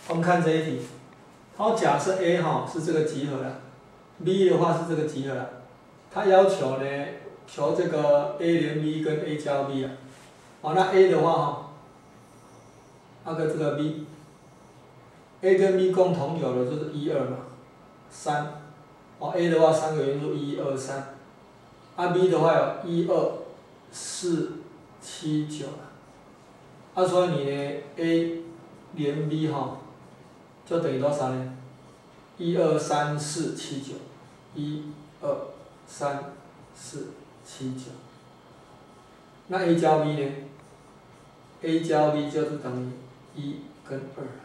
我们看这一题，好，假设 A 哈是这个集合啦 ，B 的话是这个集合啦，它要求呢，求这个 A 连 B 跟 A 加 B 啊，好，那 A 的话哈，那个这个 B，A 跟 B 共同有的就是1、2嘛，3，哦 A 的话3个元素1、2、3，啊 B 的话有1、2、4、7、9啊，所以你呢 A 连 B 哈。就等于多少呢？1、2、3、4、7、9，1、2、3、4、7、9。那 A 加 B 呢 ？A 加 B 就是等于1跟2。